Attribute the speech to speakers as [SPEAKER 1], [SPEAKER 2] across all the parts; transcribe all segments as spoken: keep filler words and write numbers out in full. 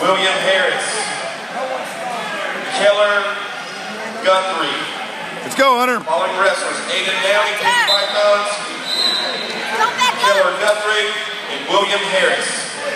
[SPEAKER 1] William Harris. Keller Guthrie.
[SPEAKER 2] Let's go, Hunter.
[SPEAKER 1] Following wrestlers, Aiden Downey, Pythons, Keller Guthrie, and William Harris.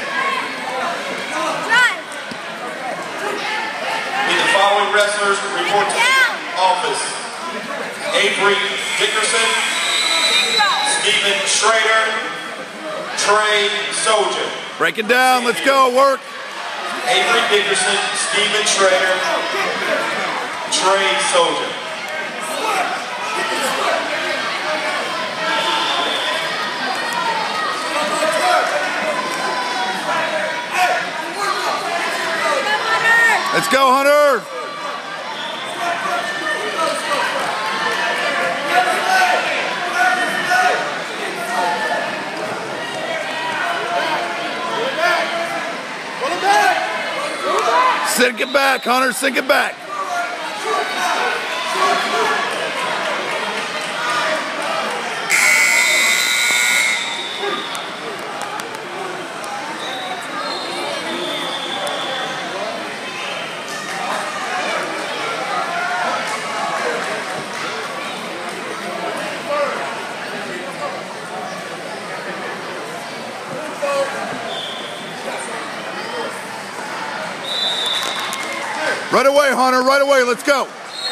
[SPEAKER 1] Need the following wrestlers report to the office. Avery Dickerson, Stephen Schrader, Trey Soldier.
[SPEAKER 2] Break it down, let's go, work.
[SPEAKER 1] Avery Dickerson, Stephen Schrader, Trey Soldier.
[SPEAKER 2] Let's go, Hunter. Sink it back, Hunter, sink it back. Right away, Hunter, right away, let's go.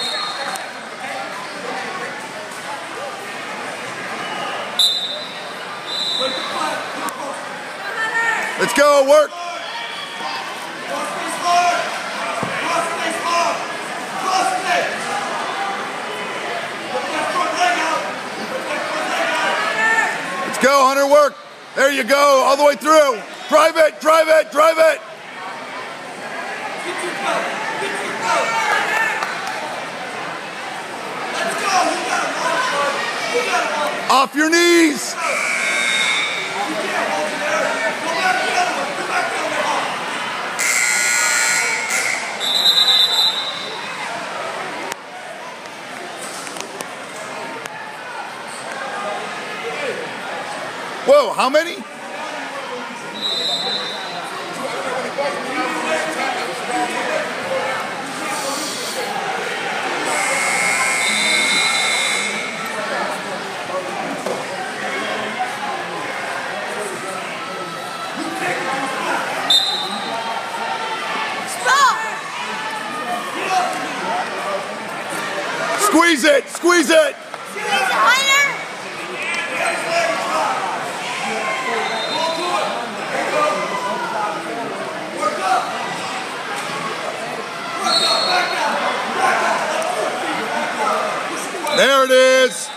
[SPEAKER 2] Let's go, work. Let's go, Hunter, work. There you go, all the way through. Drive it, drive it, drive it. Off your knees. Whoa, how many? Squeeze it! Squeeze it!
[SPEAKER 3] Squeeze it, Hunter!
[SPEAKER 2] There it is!